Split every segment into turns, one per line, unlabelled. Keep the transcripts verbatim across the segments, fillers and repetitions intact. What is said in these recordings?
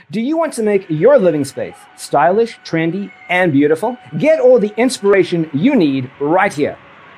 Do you want to make your living space stylish, trendy, and beautiful? Get all the inspiration you need right here.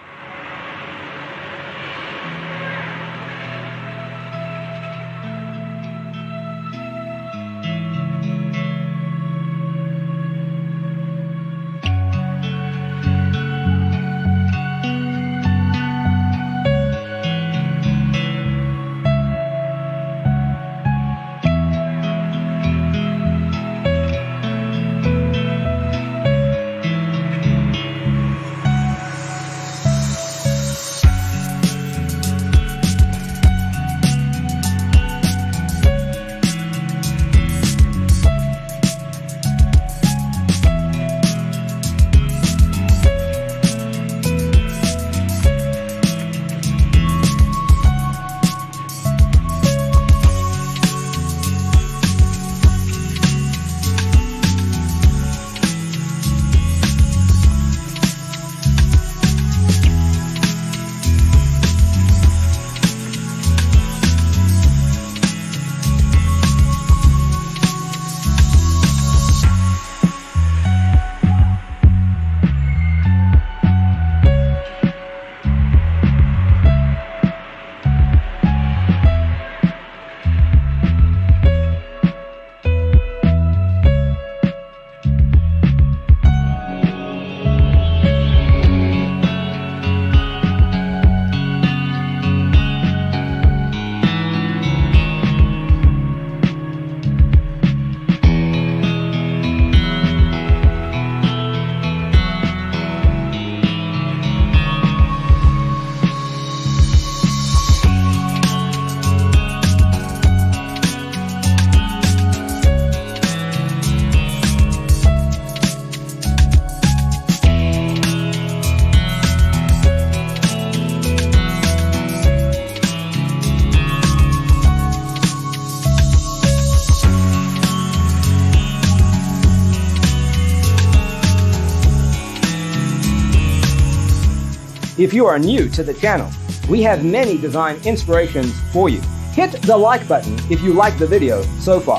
If you are new to the channel, we have many design inspirations for you. Hit the like button if you like the video so far.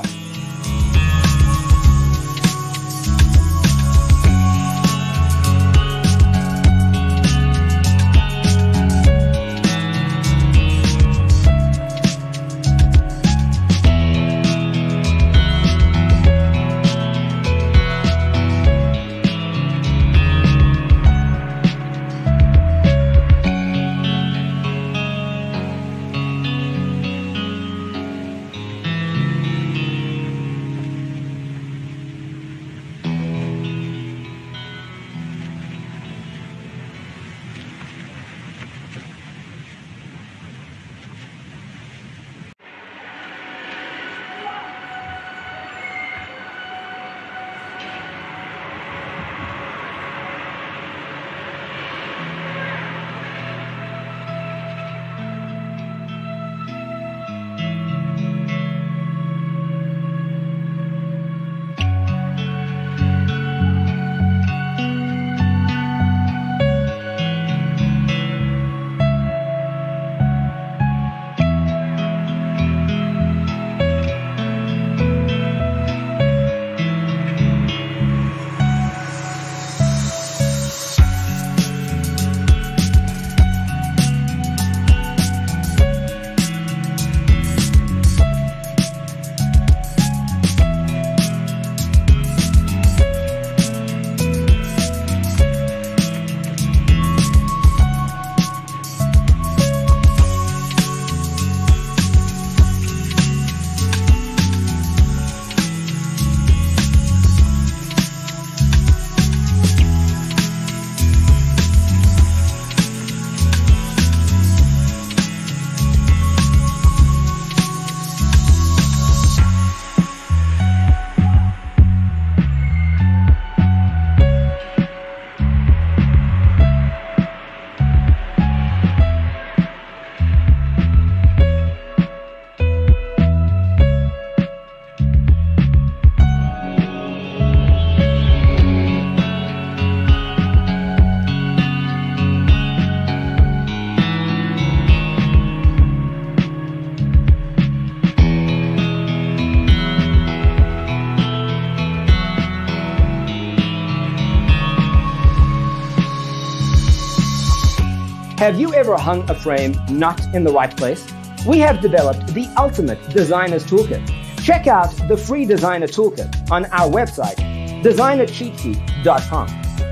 Have you ever hung a frame not in the right place? We have developed the ultimate designer's toolkit. Check out the free designer toolkit on our website, designer cheat sheet dot com.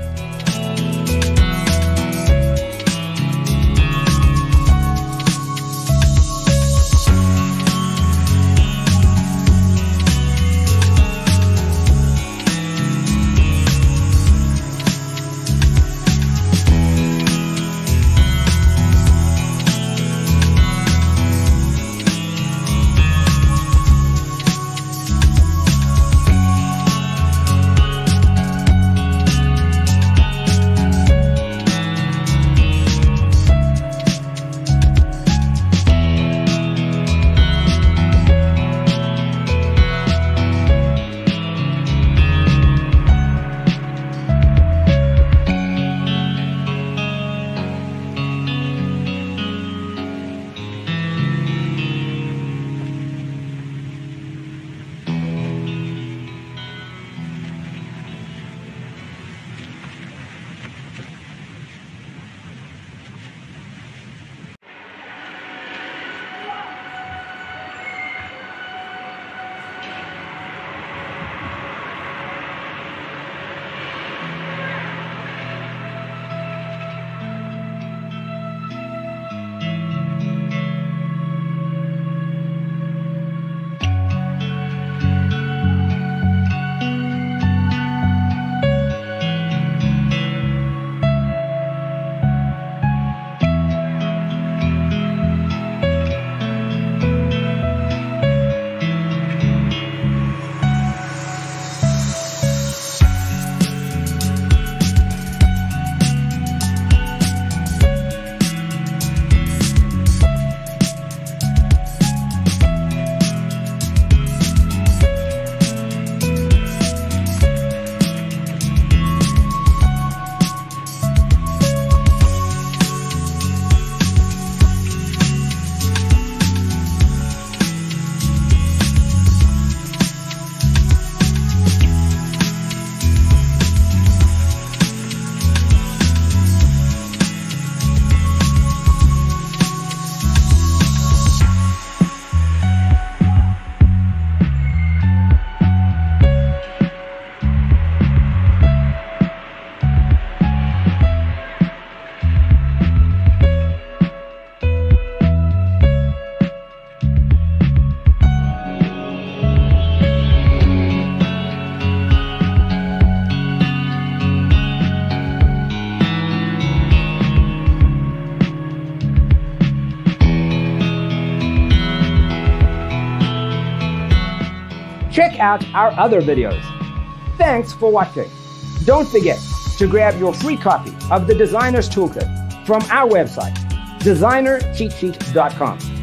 Check out our other videos. Thanks for watching. Don't forget to grab your free copy of the Designer's Toolkit from our website, designer cheat sheet dot com.